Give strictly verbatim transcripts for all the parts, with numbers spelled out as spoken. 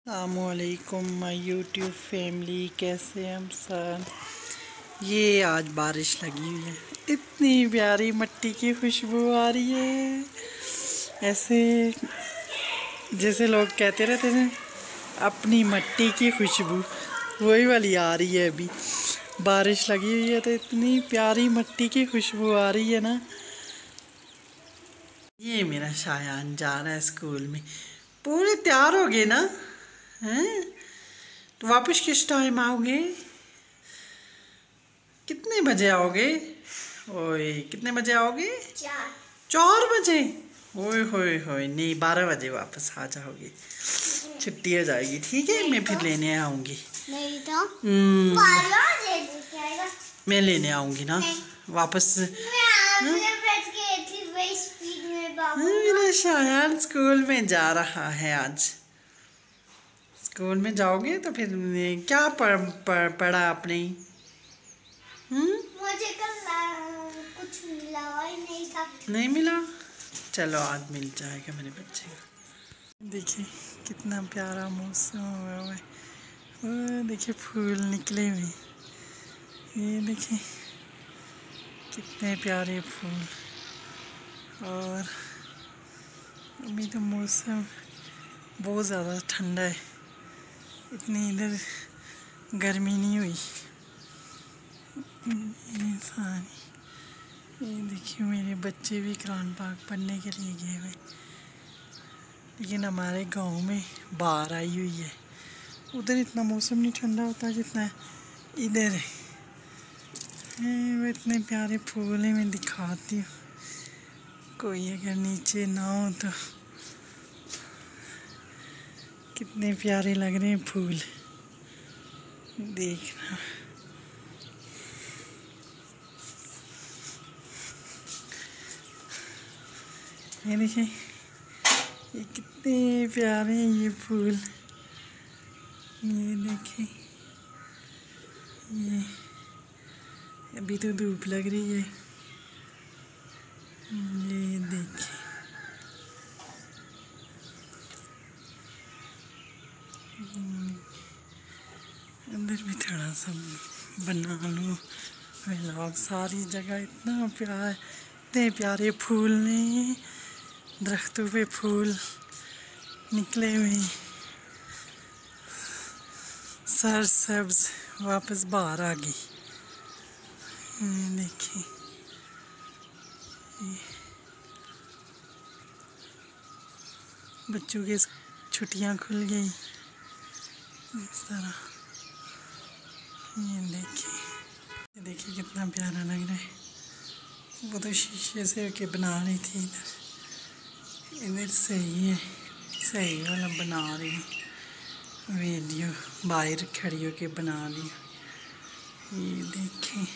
अस्सलामुअलैकुम my YouTube family, कैसे हम सब। ये आज बारिश लगी हुई है, इतनी प्यारी मिट्टी की खुशबू आ रही है, ऐसे जैसे लोग कहते रहते थे अपनी मिट्टी की खुशबू, वही वाली आ रही है। अभी बारिश लगी हुई है तो इतनी प्यारी मिट्टी की खुशबू आ रही है ना। ये मेरा शायान जा रहा है स्कूल में। पूरे तैयार हो गए ना हैं? तो वापस किस टाइम आओगे? कितने बजे आओगे? ओए कितने बजे आओगे? चार चार बजे? ओए होए होए, नहीं बारह बजे वापस आ जाओगे। छुट्टी हो जाएगी, ठीक है। मैं फिर लेने आऊँगी। नहीं तो मैं लेने आऊँगी ना वापस। मेरा शायान स्कूल में जा रहा है आज। स्कूल में जाओगे तो फिर क्या पढ़ पढ़ पढ़ा आपने? हम्म मुझे कल कुछ मिला ही नहीं था। नहीं मिला? चलो आज मिल जाएगा मेरे बच्चे को। देखिए कितना प्यारा मौसम हुआ है। वो देखिए फूल निकले हुए, ये देखिए कितने प्यारे फूल। और अभी तो मौसम बहुत ज़्यादा ठंडा है, इतनी इधर गर्मी नहीं हुई। ये सारी, ये देखिए मेरे बच्चे भी कुरान पाक पढ़ने के लिए गए हुए, लेकिन हमारे गांव में बाढ़ आई हुई है। उधर इतना मौसम नहीं ठंडा होता जितना इधर है। वो इतने प्यारे फूल हैं, मैं दिखाती हूँ। कोई अगर नीचे ना हो तो कितने प्यारे लग रहे हैं फूल, देखना। ये देखिए ये कितने प्यारे हैं ये फूल। ये देखिए ये अभी तो धूप लग रही है। ये देखिए अंदर भी थोड़ा सा बना लो व्लॉग। सारी जगह इतना प्यार, इतने प्यारे फूल ने, दरख्तों पे फूल निकले हुए, सर सब्ज, वापस बाहर आ गई। देखिए बच्चों की छुट्टियां खुल गई इस तरह। ये देखिए देखिए कितना प्यारा लग रहा है। वो तो शीशे से के बना रही थी, इधर इधर सही है, सही वाला बना रही हूँ वीडियो, बाहर खड़ी होके बना रही हूँ। ये देखिए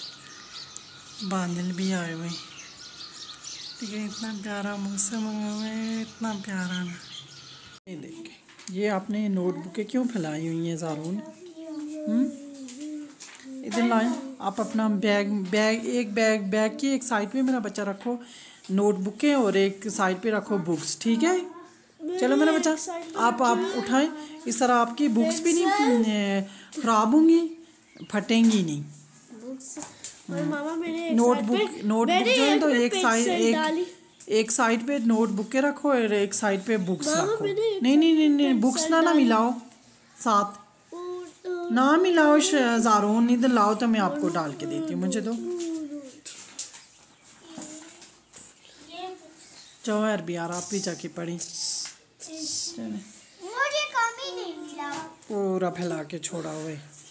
बादल भी आए हुए, लेकिन इतना प्यारा मौसम हुआ है, इतना प्यारा ना। ये देखिए ये आपने नोटबुकें क्यों फैलाई हुई हैं ज़ारून? हम्म इधर लाएं आप अपना बैग बैग एक बैग बैग की एक साइड पे मेरा बच्चा रखो नोटबुकें, और एक साइड पे रखो बुक्स, ठीक है। चलो मेरा बच्चा आप आप उठाएं, इस तरह आपकी बुक्स भी नहीं खराब होंगी, फटेंगी नहीं। नोटबुक नोटबुक जो है तो एक साइड एक एक साइड पे नोटबुक के रखो और एक साइड पे बुक्स रखो। नहीं नहीं नहीं नहीं बुक्स ना ना मिलाओ साथ, ना मिलाओ ज़ारून, इधर लाओ तो मैं आपको डाल के देती हूँ। मुझे तो जाओ यार भी यार, आप भी जाके पढ़ी। मुझे कमी नहीं मिला, पूरा फैला के छोड़ा हुए।